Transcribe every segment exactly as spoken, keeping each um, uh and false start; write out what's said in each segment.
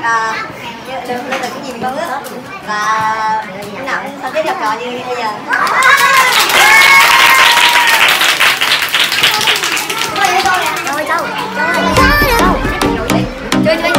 uh, đừng lên được cái gì mình mong ước và lúc nào cũng thân thiết gặp trò như bây giờ. Rồi đâu? Chơi chơi.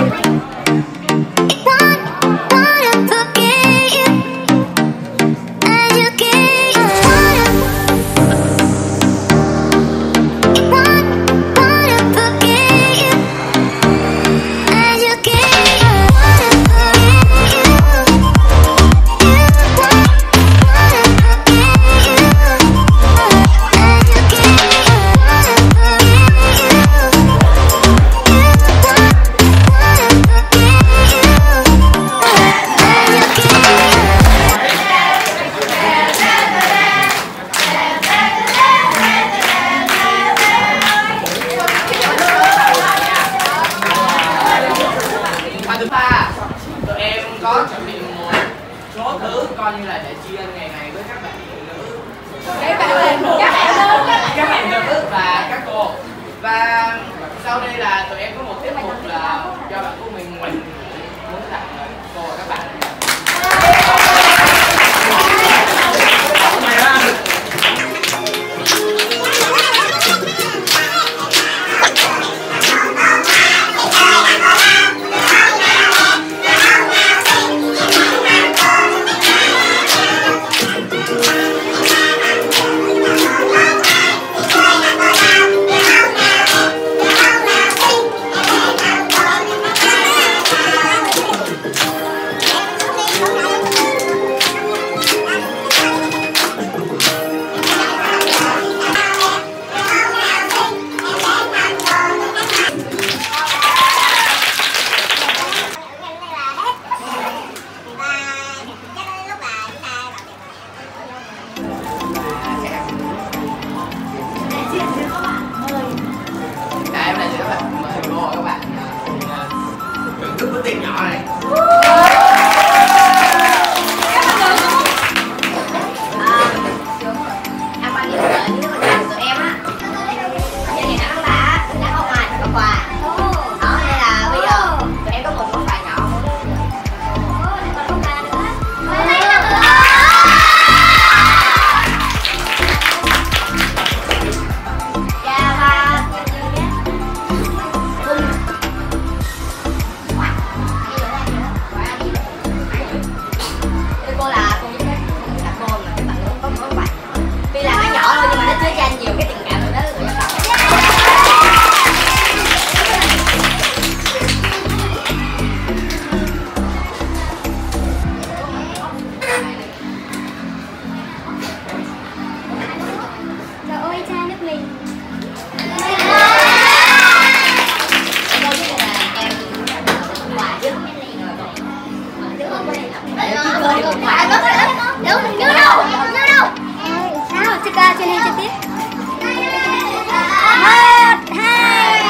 Có chuẩn bị một số thứ coi như là để tri ân ngày này với các bạn phụ nữ, các bạn các bạn các bạn nữ và các cô. Và sau đây là tụi em có một tiết mục là do bạn của mình mình muốn tặng cô và các bạn. Tiền nhỏ này. Anh bao nhiêu giờ như tụi em á, như ngày nắng đã đã có ngoài có quà. Đó nên là bây giờ tụi em có một món quà nhỏ. Đúng, như đâu, như đâu. Sao, chị ca cho nên trực tiếp. Một, hai,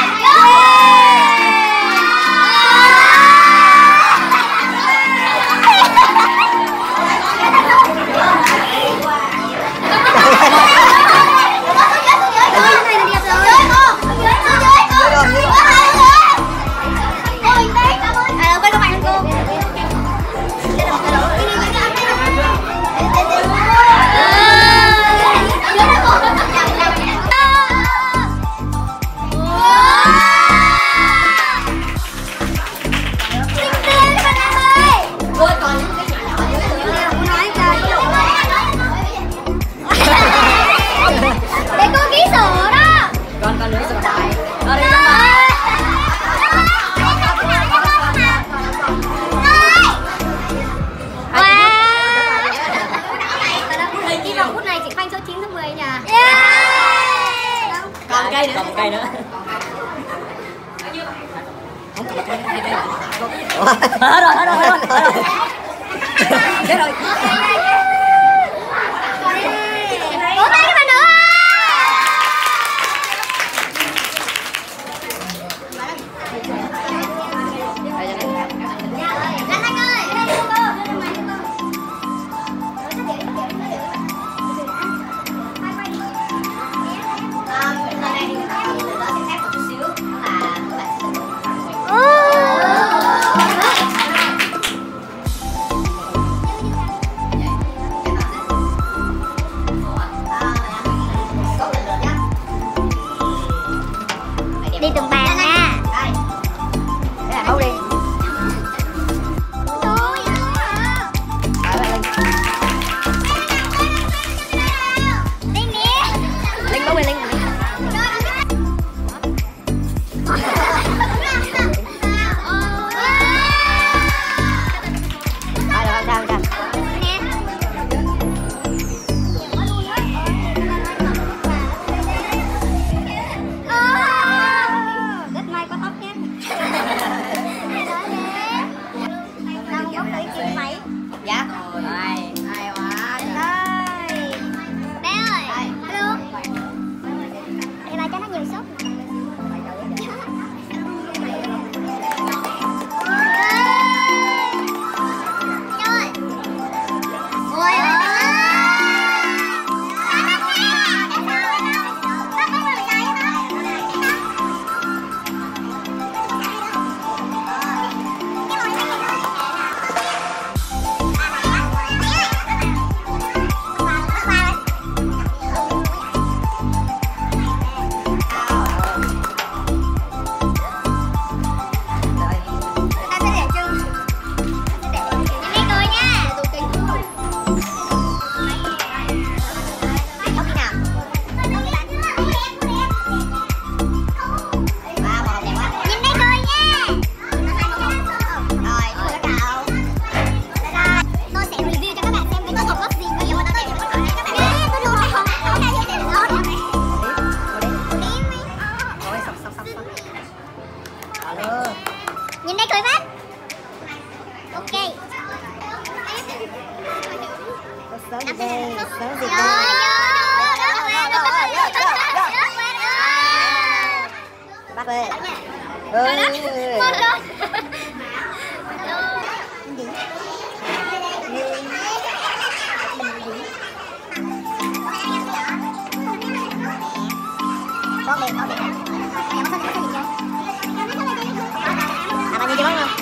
còn cây nữa, còn cây nữa. Không còn cây nữa, cây nữa. Hết rồi, hết rồi, hết rồi. Chết rồi. Vỗ tay các bạn nữa. Lan Anh ơi, Oh! Sáu dịp đây, sáu dịp đây. Bác ơi. Ơi. Con mình, con mình. À, bao nhiêu chưa không?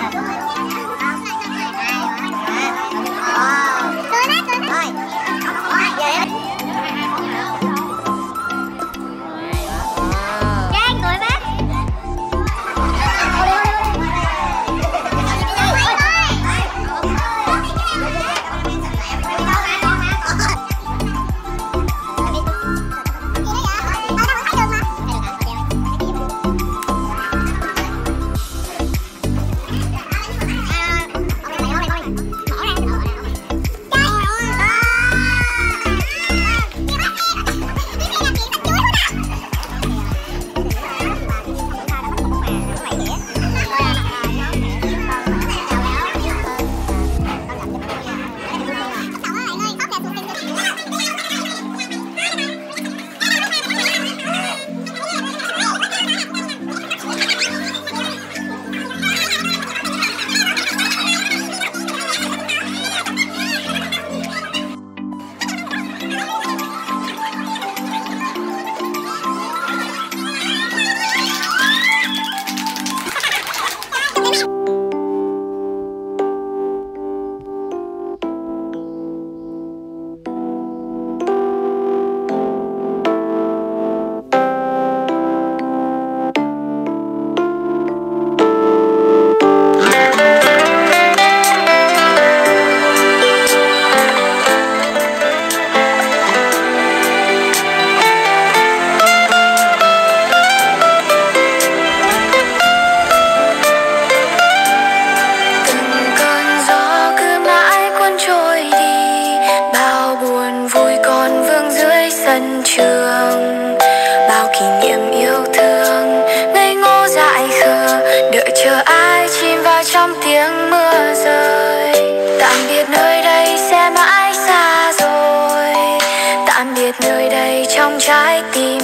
sân trường, bao kỷ niệm yêu thương ngây ngô dại khờ, đợi chờ ai chìm vào trong tiếng mưa rơi. Tạm biệt nơi đây sẽ mãi xa rồi, tạm biệt nơi đây trong trái tim